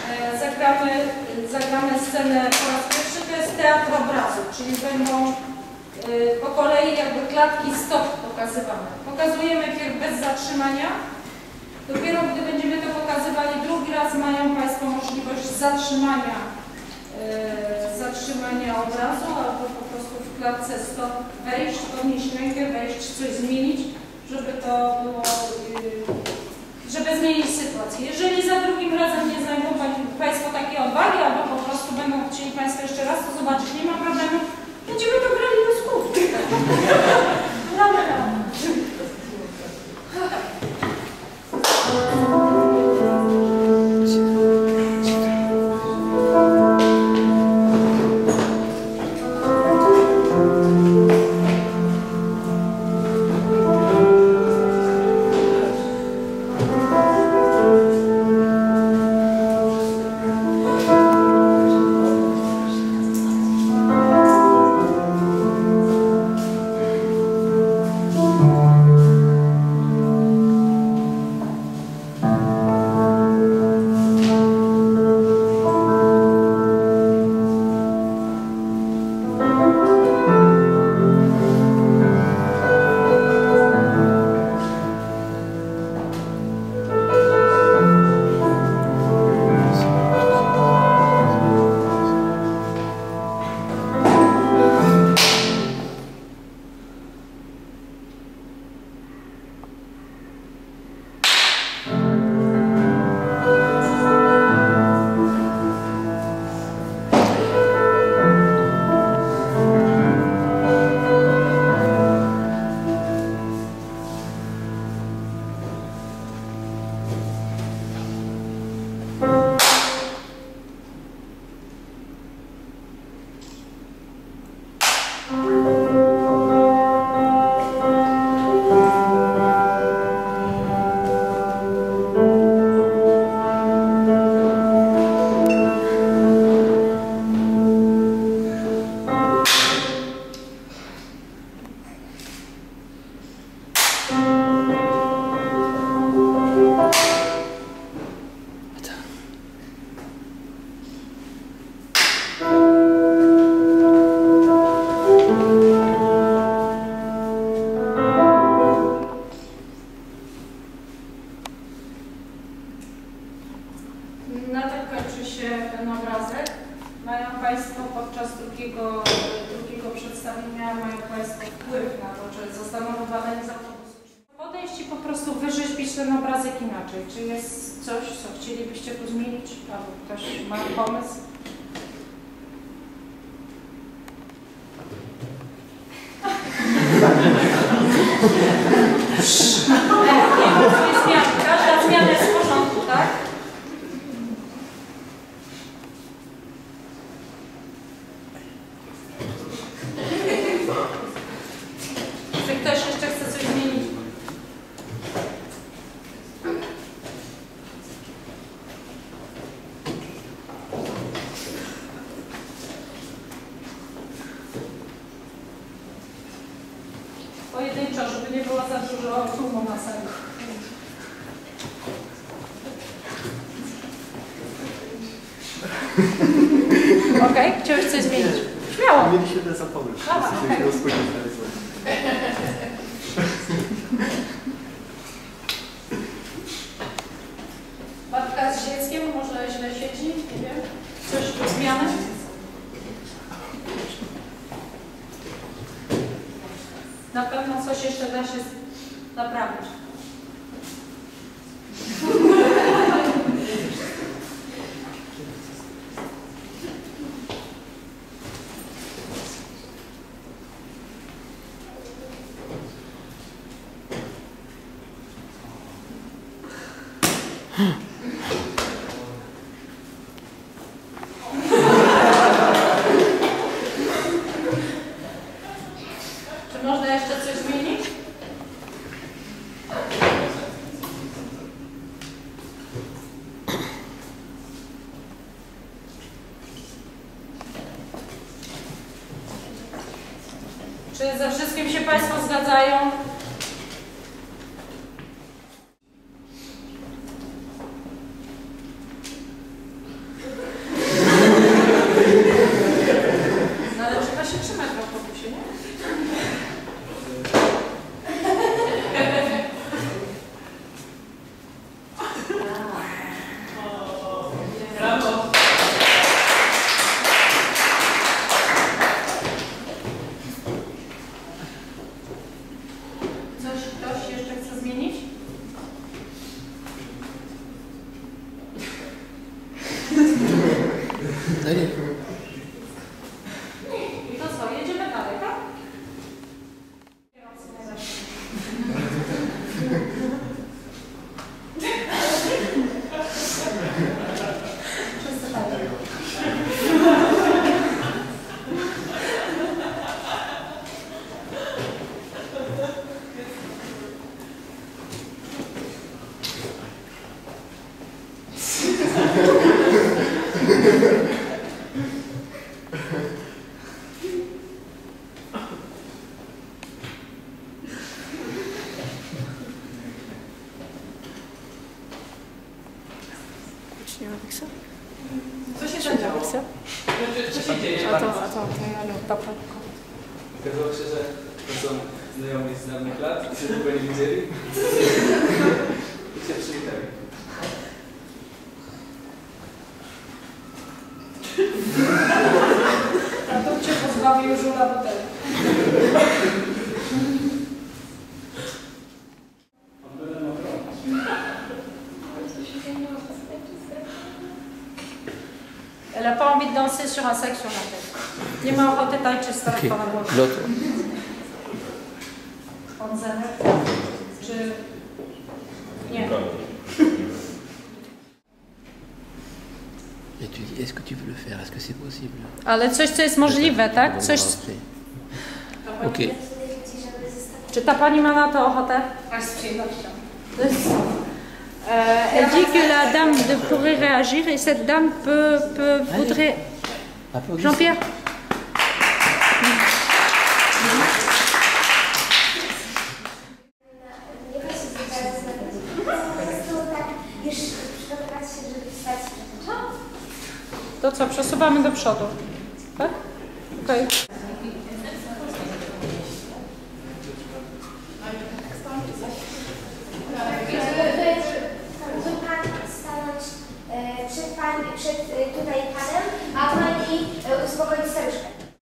zagramy scenę po raz pierwszy, to jest teatr obrazu, czyli będą po kolei jakby klatki stop pokazywane. Pokazujemy pierw bez zatrzymania. Dopiero gdy będziemy to pokazywali drugi raz, mają Państwo możliwość zatrzymania obrazu albo po prostu w klatce stop wejść, podnieść rękę, wejść, coś zmienić, żeby to było, żeby zmienić sytuację. Jeżeli za drugim razem nie znajdą Państwo takiej odwagi albo po prostu będą chcieli Państwo jeszcze raz to zobaczyć, nie ma problemu, będziemy to grali do skutku. Gramy. Na tym kończy się ten obrazek. Mają Państwo podczas drugiego przedstawienia wpływ na to, czy zostaną wywaleni z autobusu. Podejść i po prostu wyrzeźbić ten obrazek inaczej. Czy jest coś, co chcielibyście tu zmienić? Albo ktoś ma pomysł? Nie ma sobie zmian. Każda zmiana jest w porządku, tak? Czy ktoś jeszcze chce coś zmienić? Pojedynczo, żeby nie było za dużo tłumu na sali. Okej, chciałeś coś zmienić? Śmiało. Mieliśmy ten sam pomysł. Babka z dzieckiem może źle siedzi, nie wiem. Coś do zmiany? Na pewno coś jeszcze da się naprawić. Czy można jeszcze coś zmienić? Czy ze wszystkim się Państwo zgadzają? continue avec ça. Co się zadziało? Avec ça. Attends, t'as pas. Okazało się, że to są znajomi z dawnych lat, którzy długo nie widzieli i się przywitali. A tu cię pozbawił żula butelki. Elle n'a pas envie de danser sur un sac sur la tête. Nie ma ochoty tańczyć z telefonu na głowie. L'autre. On zamiast, czy... Nie. Et tu dis, est-ce que tu veux le faire? Est-ce que c'est possible? Ale coś, co jest możliwe, tak? Coś... Ok. Czy ta pani ma na to ochotę? Elle dit que la dame pourrait réagir et cette dame voudrait... Jean-Pierre. To co, przesuwamy do przodu, tak? Okej.